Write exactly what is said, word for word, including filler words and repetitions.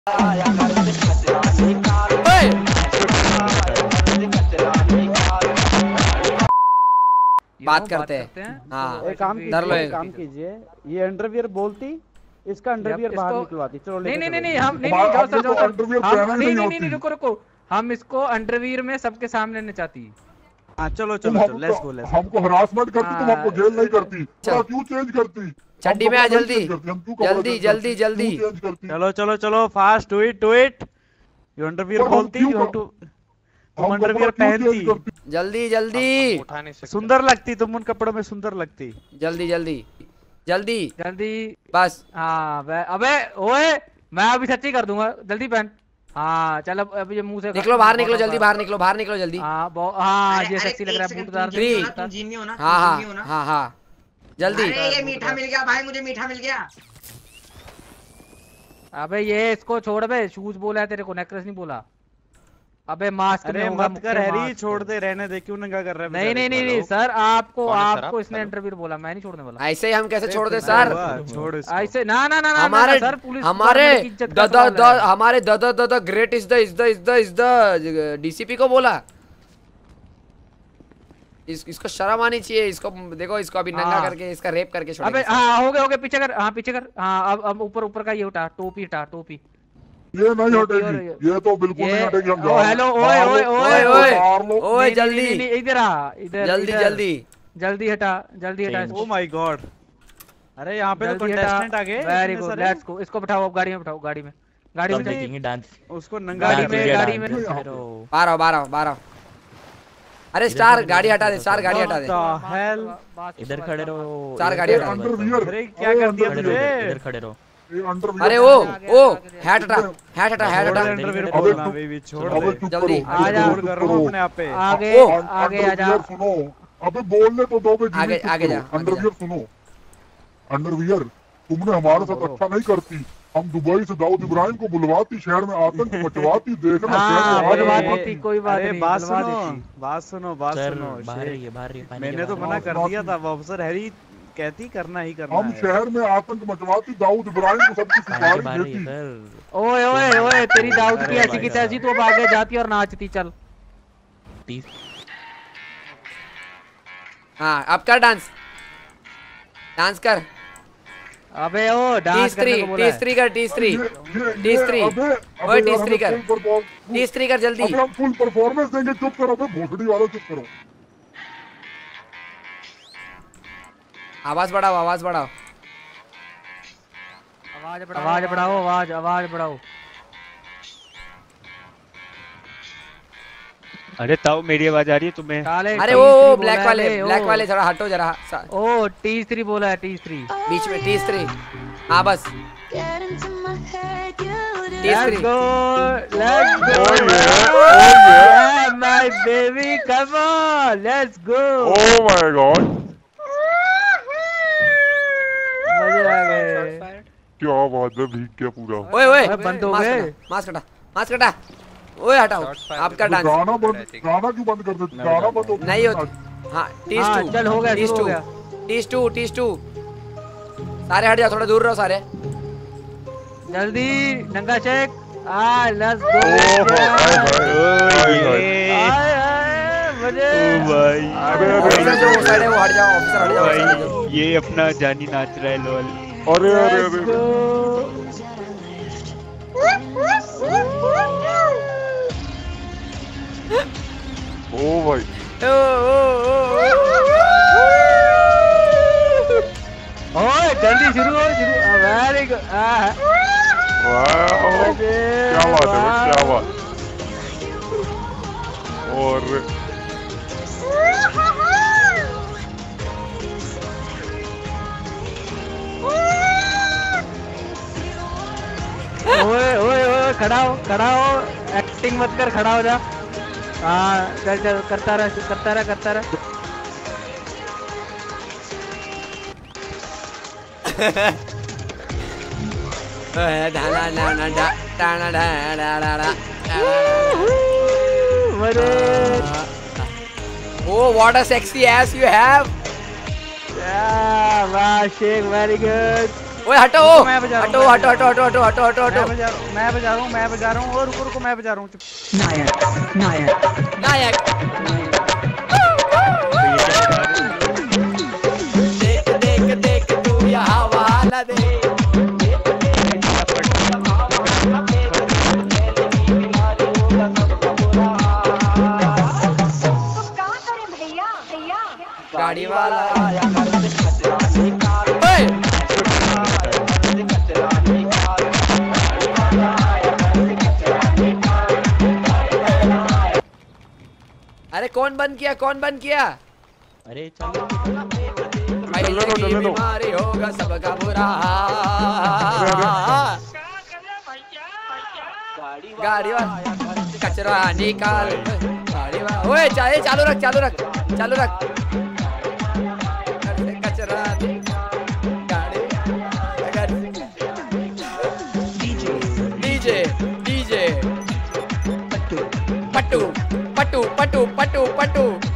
बात करते हैं। हाँ एक काम कीजिए, काम कीजिए, ये अंडरवियर बोलती, इसका अंडरवियर बाहर निकलवाती। चलो नहीं नहीं नहीं हम नहीं नहीं जाओ सर जाओ सर नहीं नहीं नहीं रुको रुको हम इसको अंडरवियर में सबके सामने नचाती। हाँ चलो चलो चलो लेट्स गो लेट्स। हमको हरासमेंट करती तुम हमको जेल नहीं करती, क्यों चेंज करती? चड्डी में आ जल्दी जल्दी जल्दी जल्दी। चलो चलो चलो fast do it do it. You underwear बोलती, यू हैव टू तुम अंडरवियर पहनती, जल्दी जल्दी। सुंदर लगती तुम उन कपड़ों में, सुंदर लगती। जल्दी जल्दी जल्दी जल्दी बस। हाँ अबे ओए मैं अभी सच्ची कर दूंगा, जल्दी पहन। हाँ चल अब ये मुंह से निकलो बाहर, निकलो जल्दी बाहर निकलो, बाहर निकलो जल्दी। हाँ हाँ ये सेक्सी लग रहा है बूटदार। थ्री हाँ हाँ हाँ हाँ जल्दी। ये मीठा मिल गया भाई, मुझे मीठा मिल गया। अबे ये इसको छोड़ बे, शूज बोला है तेरे को, नेकलेस नहीं बोला। अबे मास्क अरे मत कर हैरी, छोड़ दे, रहने दे, क्यों नंगा कर रहा है? नहीं नहीं नहीं नहीं सर आपको आपको इसने इंटरव्यू बोला, मैं नहीं छोड़ने वाला। ऐसे ही हम कैसे छोड़ दे सर? छोड़ इसको। ऐसे ना ना ना हमारे सर पुलिस हमारे दादा दादा हमारे दादा दादा great is the is the is the is the DCP को बोला। इस, इसको शर्म आनी चाहिए। इसको देखो, इसको अभी नंगा करके इसका रेप करके छोड़। अबे हाँ हो गया हो गया, पीछे कर, हाँ पीछे कर। हाँ अब अब ऊपर ऊपर का ये उठा, टोपी उठा, टोपी। ये नहीं हटेगी, ये तो बिल्कुल नहीं हटेगी। हम ओ हेलो ओए ओए ओए ओए ओए जल्दी इधर आ, इधर जल्दी जल्दी जल्दी हटा, जल्दी हटा। ओ माय गॉड, अरे यहाँ पे तो कंटेस्टेंट आ गए। Very good, let's go. इसको बिठाओ अब, गाड़ी में बिठाओ, गाड़ी में गाड़ी में डांस उसको नंगा गाड़ी में गाड़ी में बारह बारह बारह। अरे स्टार गाड़ी हटा दे, स्टार गाड़ी हटा दे। हेल इधर खड़े रहो, स्टार गाड़ी हटा दे। अरे क्या कर दिया तुझे? इधर खड़े रहो। अरे ओ ओ हैट हटा, हैट हटा, हैट हटा। जल्दी आ जा, कर रहा हूं अपने आप पे। आगे आगे आ जा। सुनो अबे बोलने तो दो। आगे आगे जा। अंडरवियर सुनो, अंडरवियर तुमने हमारे साथ अच्छा नहीं करती। हम दुबई से दाऊद इब्राहिम को बुलवाती, शहर में आतंक मचवाती। देखना कोई बात नहीं, बात सुनो बात सुनो बात सुनो। बाहर रहिए, बाहर रहिए। मैंने तो मना कर दिया था, अफसर हैरी कहती करना ही करना। हम शहर में आतंक मचवाती, दाऊद इब्राहिम को सबकी सुपारी देती। ओए ओए ओए तेरी दाऊद की ऐसी की तैसी, तो अब आगे जाती और नाचती। चल हाँ अब कर डांस, डांस कर। अबे ओ डांस करने को बोला है। टी थ्री कर, टी थ्री टी थ्री ओए टी थ्री कर, टी थ्री कर जल्दी। अबे हम फुल परफॉर्मेंस देंगे। चुप करो बे भोसड़ी वालों, चुप करो। आवाज बढ़ाओ, आवाज बढ़ाओ, आवाज बढ़ाओ, आवाज बढ़ाओ, आवाज आवाज बढ़ाओ। अरे ताऊ मेरी आवाज आ रही है तुम्हें? अरे ओ ब्लैक वाले, ब्लैक वाले जरा हटो जरा। ओ टी थ्री बोला है, टी थ्री बीच में, टी थ्री। हाँ बस Let's go, let's go, yeah, my baby, come on, let's go. Oh my God. मजे आ गए। क्या बात है, भीग गया पूरा। ओए ओए बंद हो गए। मास्क हटा, मास्क हटा। ओए हटाओ आपका डांस। गाना बंद, गाना क्यों बंद कर देते? गाना बंद हो नहीं होता। हाँ टीस टू, चल हो गया, टीस टू, टीस टू, टीस टू। सारे हट जाओ, थोड़ा दूर रहो सारे। जल्दी नंगा चेक। आ लेट्स गो। ऑफिसर जो साइड है वो हट जाओ, ऑफिसर हट जाओ भाई। ये अपना जानी नाच रहा है लोल। अरे अरे अरे ओ भाई, ओ ओ ओए जल्दी शुरू हो, शुरू। Very good. क्या बात है, क्या बात। और ओए ओए ओए खड़ा हो, खड़ा हो, एक्टिंग मत कर, खड़ा हो जा। हाँ चल चल, करता रह, करता रह, करता रह। डाला डाला डाला डाला डाला। Oh, what a sexy ass you have! Yeah, wow, Sheikh, very good. ओए हटो मैं बजा रहा हूँ, हटो हटो हटो हटो हटो हटो हटो मैं हटो बजा मैं बजा रहा हूँ मैं बजा रहा हूँ और रुको रुको मैं बजा रहा हूँ चुप नायक देख देख देख तू यहाँ वाला दे गाड़ी वाला ओए अरे कौन बंद किया कौन बंद किया अरे चलो पहले की बीमारी होगा सबका बुरा गाड़ी वाला कचरा निकाल गाड़ी वाला ओए चाहे चालू रख चालू रख चालू रख कचरा गाड़ी डीजे डीजे पट्टू पट्टू पट्टू पट्टू पट्टू